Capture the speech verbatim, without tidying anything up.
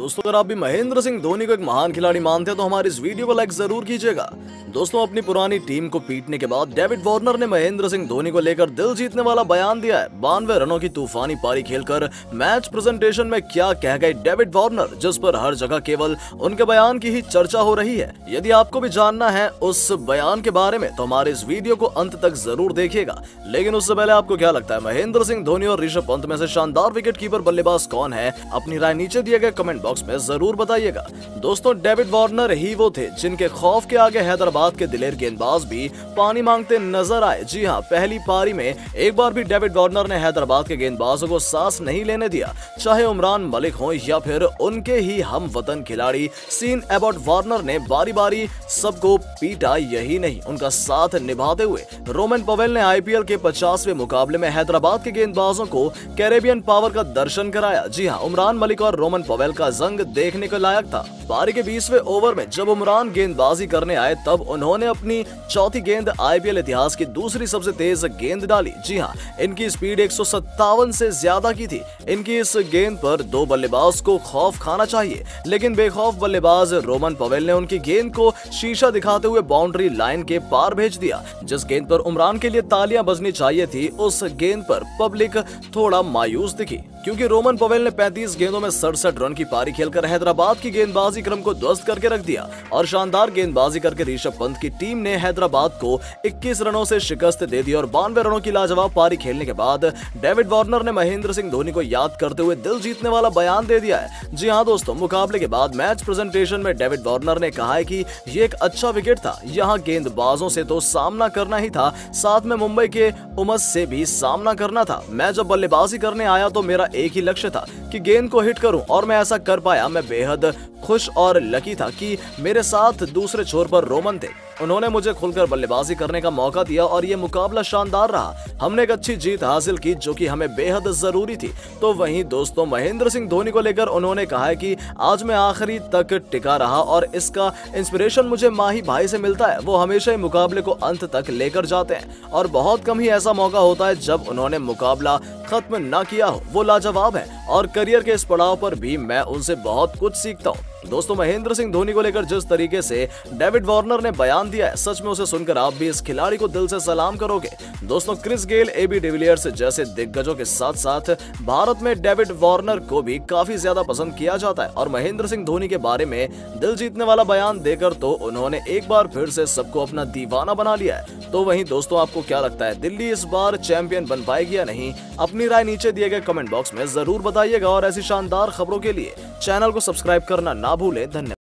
दोस्तों अगर आप भी महेंद्र सिंह धोनी को एक महान खिलाड़ी मानते हैं तो हमारी इस वीडियो को लाइक जरूर कीजिएगा। दोस्तों अपनी पुरानी टीम को पीटने के बाद डेविड वार्नर ने महेंद्र सिंह धोनी को लेकर दिल जीतने वाला बयान दिया है। बानवे रनों की तूफानी पारी खेलकर मैच प्रेजेंटेशन में क्या कह गए डेविड वार्नर, जिस पर हर जगह केवल उनके बयान की ही चर्चा हो रही है। यदि आपको भी जानना है उस बयान के बारे में तो हमारे इस वीडियो को अंत तक जरूर देखिएगा। लेकिन उससे पहले आपको क्या लगता है महेंद्र सिंह धोनी और ऋषभ पंत में से शानदार विकेट कीपर बल्लेबाज कौन है? अपनी राय नीचे दिए गए कमेंट बॉक्स में जरूर बताइएगा। दोस्तों डेविड वार्नर ही वो थे जिनके खौफ के आगे हैदराबाद के दिलेर गेंदबाज भी पानी मांगते नजर आए। जी हां, पहली पारी में एक बार भी डेविड वार्नर ने हैदराबाद के गेंदबाजों को सांस नहीं लेने दिया, चाहे उमरान मलिक हो या फिर उनके ही हम वतन खिलाड़ी सीन एबॉट। वार्नर ने बारी बारी सबको पीटा, यही नहीं उनका साथ निभाते हुए रोमन पवेल ने आईपीएल के पचासवें मुकाबले में हैदराबाद के गेंदबाजों को कैरेबियन पावर का दर्शन कराया। जी हां, उमरान मलिक और रोमन पवेल का जंग देखने को लायक था। पारी के बीसवें ओवर में जब उमरान गेंदबाजी करने आए तब उन्होंने अपनी चौथी गेंद आईपीएल इतिहास की दूसरी सबसे तेज गेंद डाली। जी हां, इनकी स्पीड एक सौ सत्तावन से ज्यादा की थी। इनकी इस गेंद पर दो बल्लेबाज को खौफ खाना चाहिए, लेकिन बेखौफ बल्लेबाज रोमन पवेल ने उनकी गेंद को शीशा दिखाते हुए बाउंड्री लाइन के पार भेज दिया। जिस गेंद पर उमरान के लिए तालियां बजनी चाहिए थी, उस गेंद पर पब्लिक थोड़ा मायूस दिखी, क्योंकि रोमन पवेल ने पैंतीस गेंदों में सड़सठ रन की पारी खेलकर हैदराबाद की गेंदबाजी क्रम को ध्वस्त करके रख दिया और शानदार गेंदबाजी करके ऋषभ पंत की टीम ने हैदराबाद को इक्कीस रनों से शिकस्त दे दी और बानवे रनों की लाजवाब पारी खेलने के बाद डेविड वार्नर ने महेंद्र सिंह धोनी को याद करते हुए दिल जीतने वाला बयान दे दिया है। जी हां दोस्तों, मुकाबले के बाद मैच प्रेजेंटेशन में डेविड वार्नर ने कहा है कि ये एक अच्छा विकेट था, यहाँ गेंदबाजों से तो सामना करना ही था, साथ में मुंबई के उमस से भी सामना करना था। मैं जब बल्लेबाजी करने आया तो मेरा एक ही लक्ष्य था कि गेंद को हिट करूं और मैं ऐसा कर पाया। मैं बेहद खुश और लकी था कि मेरे साथ दूसरे छोर पर रोमन थे, उन्होंने मुझे खुलकर बल्लेबाजी करने का मौका दिया और ये मुकाबला शानदार रहा। हमने एक अच्छी जीत हासिल की जो कि हमें बेहद जरूरी थी। तो वहीं दोस्तों महेंद्र सिंह धोनी को लेकर उन्होंने कहा है कि आज मैं आखिरी तक टिका रहा और इसका इंस्पिरेशन मुझे माही भाई से मिलता है। वो हमेशा ही मुकाबले को अंत तक लेकर जाते हैं और बहुत कम ही ऐसा मौका होता है जब उन्होंने मुकाबला खत्म ना किया हो। वो लाजवाब है और करियर के इस पड़ाव पर भी मैं उनसे बहुत कुछ सीखता हूँ। दोस्तों महेंद्र सिंह धोनी को लेकर जिस तरीके से डेविड वार्नर ने बयान दिया है, सच में उसे सुनकर आप भी इस खिलाड़ी को दिल से सलाम करोगे। दोस्तों क्रिस गेल, एबी डिविलियर्स जैसे दिग्गजों के साथ साथ भारत में डेविड वार्नर को भी काफी ज्यादा पसंद किया जाता है और महेंद्र सिंह धोनी के बारे में दिल जीतने वाला बयान देकर तो उन्होंने एक बार फिर से सबको अपना दीवाना बना लिया है। तो वहीं दोस्तों आपको क्या लगता है, दिल्ली इस बार चैंपियन बन पाएगी या नहीं? अपनी राय नीचे दिए गए कमेंट बॉक्स में जरूर बताइएगा और ऐसी शानदार खबरों के लिए चैनल को सब्सक्राइब करना ना भूलें। धन्यवाद।